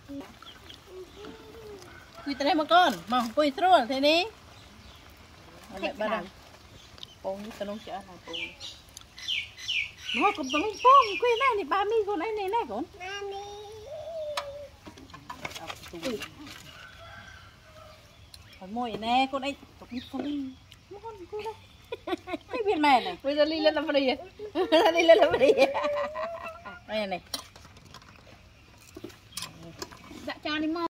Quy tới đây một con, mà quy trốn thế ní. Lại bắt đầu. Bông tao nông chợ nào bông. Nó cũng tao nông bông, quy này này ba mi con này con. Còn mồi nè, con ấy, con đi. Con đây. Cái viên mè này. Bây giờ đi lên làm gì? Đi lên làm gì? Đây này. Dạ cho đi mò.